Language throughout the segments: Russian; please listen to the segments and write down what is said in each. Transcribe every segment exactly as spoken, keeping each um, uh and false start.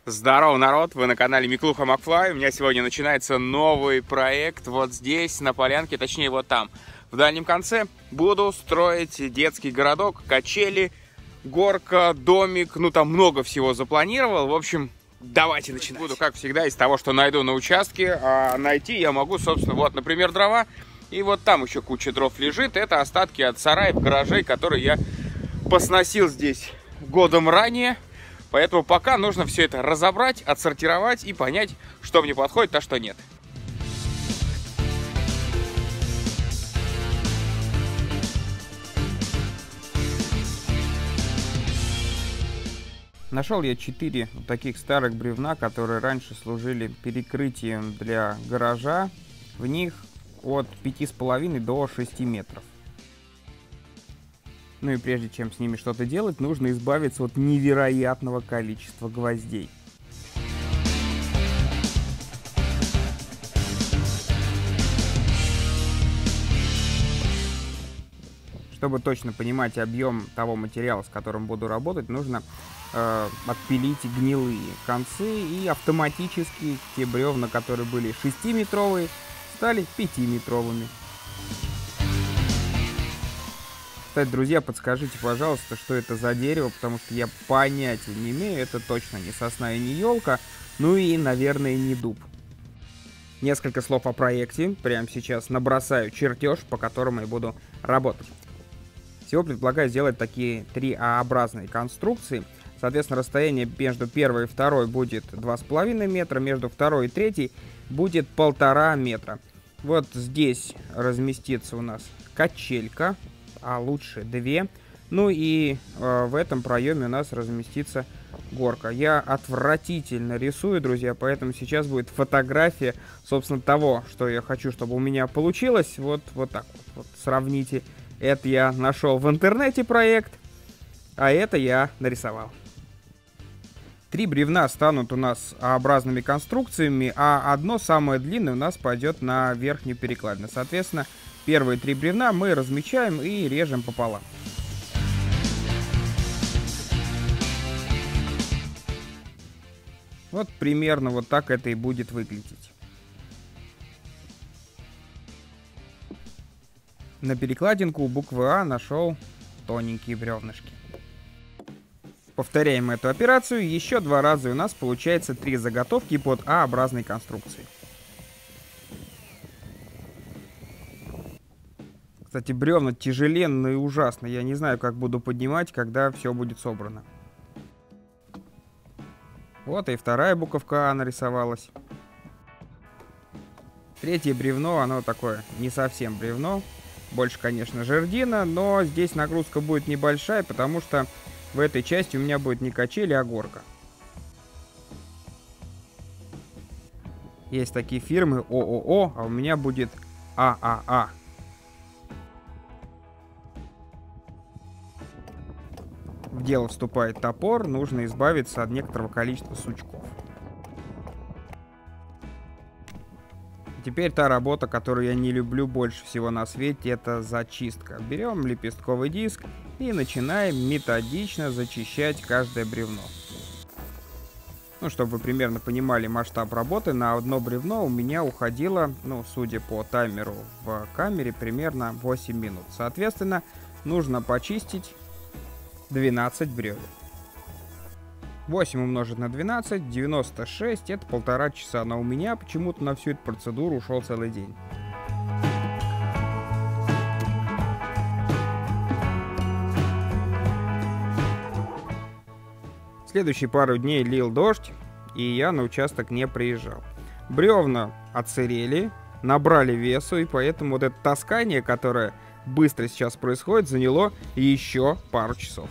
Здорово, народ! Вы на канале Миклуха Макфлай. У меня сегодня начинается новый проект вот здесь, на полянке, точнее вот там. В дальнем конце буду строить детский городок, качели, горка, домик. Ну, там много всего запланировал. В общем, давайте начинать. Буду, как всегда, из того, что найду на участке. А найти я могу, собственно, вот, например, дрова. И вот там еще куча дров лежит. Это остатки от сараев, гаражей, которые я посносил здесь годом ранее. Поэтому пока нужно все это разобрать, отсортировать и понять, что мне подходит, а что нет. Нашел я четыре таких старых бревна, которые раньше служили перекрытием для гаража. В них от пяти с половиной до шести метров. Ну и прежде чем с ними что-то делать, нужно избавиться от невероятного количества гвоздей. Чтобы точно понимать объем того материала, с которым буду работать, нужно э, отпилить гнилые концы, и автоматически те бревна, которые были шестиметровые, стали пятиметровыми. Кстати, друзья, подскажите, пожалуйста, что это за дерево, потому что я понятия не имею. Это точно не сосна и не елка, ну и, наверное, не дуб. Несколько слов о проекте. Прямо сейчас набросаю чертеж, по которому я буду работать. Всего предлагаю сделать такие три А-образные конструкции. Соответственно, расстояние между первой и второй будет два с половиной метра, между второй и третьей будет полтора метра. Вот здесь разместится у нас качелька, а лучше две. Ну и э, в этом проеме у нас разместится горка. Я отвратительно рисую, друзья, поэтому сейчас будет фотография, собственно, того, что я хочу, чтобы у меня получилось. Вот, вот так вот. Вот сравните. Это я нашел в интернете проект, а это я нарисовал. Три бревна станут у нас А-образными конструкциями, а одно, самое длинное, у нас пойдет на верхнюю перекладину. Соответственно, первые три бревна мы размечаем и режем пополам. Вот примерно вот так это и будет выглядеть. На перекладинку у буквы А нашел тоненькие бревнышки. Повторяем эту операцию еще два раза, и у нас получается три заготовки под А-образной конструкции. Кстати, бревна тяжеленные и ужасно. Я не знаю, как буду поднимать, когда все будет собрано. Вот и вторая буковка А нарисовалась. Третье бревно, оно такое не совсем бревно. Больше, конечно, жердина, но здесь нагрузка будет небольшая, потому что в этой части у меня будет не качели, а горка. Есть такие фирмы ООО, а у меня будет ААА. В дело вступает топор, нужно избавиться от некоторого количества сучков. Теперь та работа, которую я не люблю больше всего на свете, это зачистка. Берем лепестковый диск и начинаем методично зачищать каждое бревно. Ну, чтобы вы примерно понимали масштаб работы, на одно бревно у меня уходило, ну, судя по таймеру в камере, примерно восемь минут. Соответственно, нужно почистить двенадцать бревен. восемь умножить на двенадцать, девяносто шесть, это полтора часа. Но у меня почему-то на всю эту процедуру ушел целый день. Следующие пару дней лил дождь, и я на участок не приезжал. Бревна отсырели, набрали весу, и поэтому вот это таскание, которое быстро сейчас происходит, заняло еще пару часов.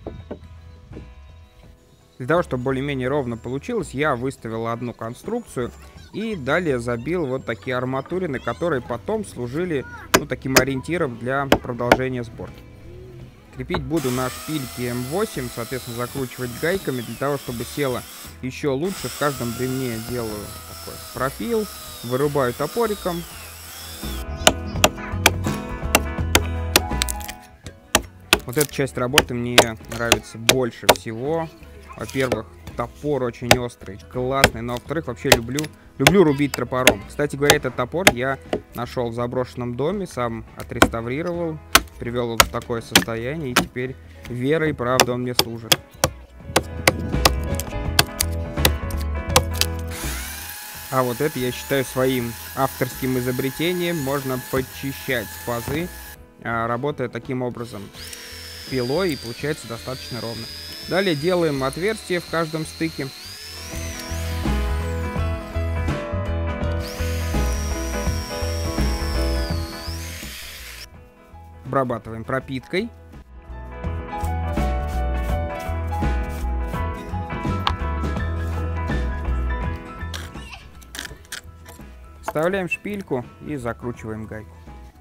Для того, чтобы более-менее ровно получилось, я выставил одну конструкцию и далее забил вот такие арматурины, которые потом служили, ну, таким ориентиром для продолжения сборки. Крепить буду на шпильке эм восемь, соответственно, закручивать гайками для того, чтобы село еще лучше. В каждом бревне делаю такой профил, вырубаю топориком. Вот эта часть работы мне нравится больше всего. Во-первых, топор очень острый, классный. Но, во-вторых, вообще люблю, люблю рубить топором. Кстати говоря, этот топор я нашел в заброшенном доме, сам отреставрировал, привел его в такое состояние, и теперь верой и правдой он мне служит. А вот это я считаю своим авторским изобретением. Можно подчищать пазы, работая таким образом пилой, и получается достаточно ровно. Далее делаем отверстие в каждом стыке. Обрабатываем пропиткой. Вставляем шпильку и закручиваем гайку.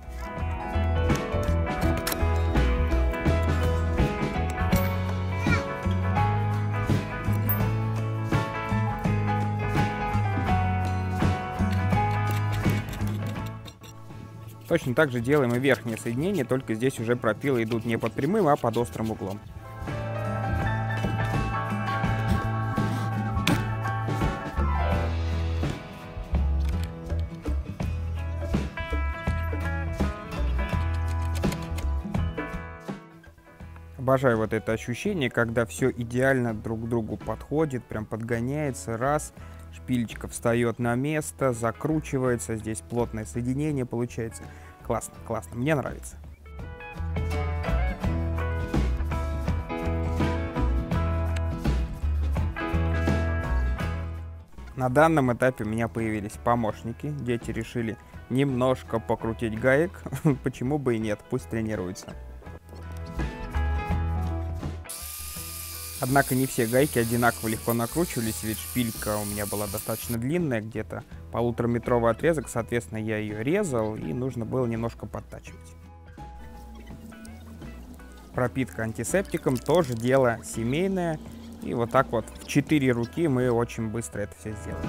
Точно так же делаем и верхнее соединение, только здесь уже пропилы идут не под прямым, а под острым углом. Обожаю вот это ощущение, когда все идеально друг к другу подходит, прям подгоняется, раз, шпилечка встает на место, закручивается, здесь плотное соединение получается. Классно, классно, мне нравится. На данном этапе у меня появились помощники, дети решили немножко покрутить гаек, почему бы и нет, пусть тренируются. Однако не все гайки одинаково легко накручивались, ведь шпилька у меня была достаточно длинная, где-то полутораметровый отрезок, соответственно, я ее резал, и нужно было немножко подтачивать. Пропитка антисептиком тоже дело семейное, и вот так вот в четыре руки мы очень быстро это все сделали.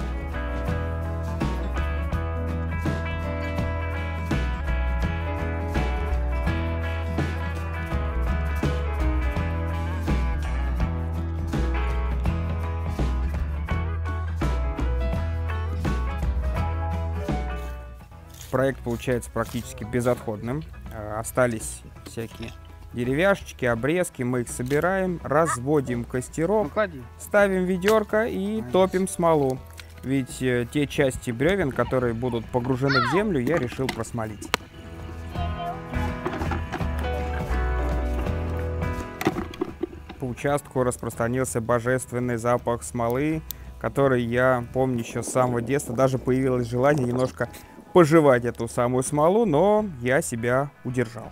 Проект получается практически безотходным. Остались всякие деревяшечки, обрезки. Мы их собираем, разводим костерок, ставим ведерко и топим смолу. Ведь те части бревен, которые будут погружены в землю, я решил просмолить. По участку распространился божественный запах смолы, который я помню еще с самого детства. Даже появилось желание немножко пожевать эту самую смолу, но я себя удержал.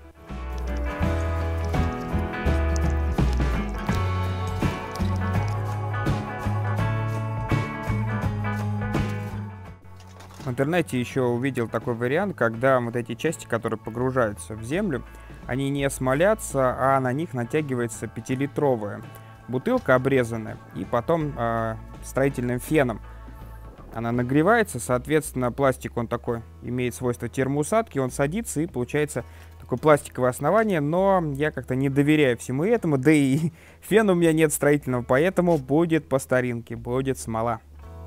В интернете еще увидел такой вариант, когда вот эти части, которые погружаются в землю, они не смолятся, а на них натягивается пятилитровая бутылка обрезанная, и потом э, строительным феном она нагревается, соответственно, пластик, он такой, имеет свойство термоусадки, он садится, и получается такое пластиковое основание, но я как-то не доверяю всему этому, да и фена у меня нет строительного, поэтому будет по старинке, будет смола.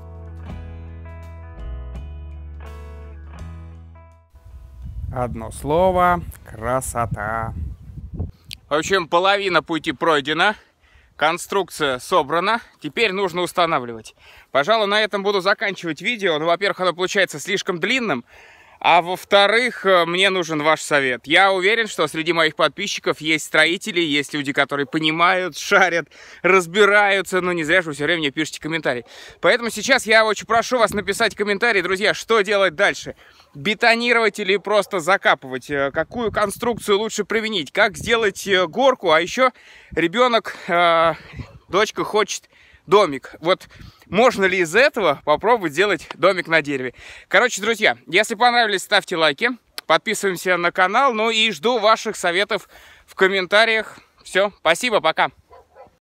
Одно слово — красота. В общем, половина пути пройдена. Конструкция собрана, теперь нужно устанавливать. Пожалуй, на этом буду заканчивать видео. Ну, во-первых, оно получается слишком длинным, а во-вторых, мне нужен ваш совет. Я уверен, что среди моих подписчиков есть строители, есть люди, которые понимают, шарят, разбираются. Ну, не зря же вы все время мне пишите комментарии. Поэтому сейчас я очень прошу вас написать комментарии, друзья, что делать дальше. Бетонировать или просто закапывать? Какую конструкцию лучше применить? Как сделать горку? А еще ребенок, э, дочка хочет домик. Вот можно ли из этого попробовать сделать домик на дереве? Короче, друзья, если понравились, ставьте лайки, подписываемся на канал, ну и жду ваших советов в комментариях. Все, спасибо, пока.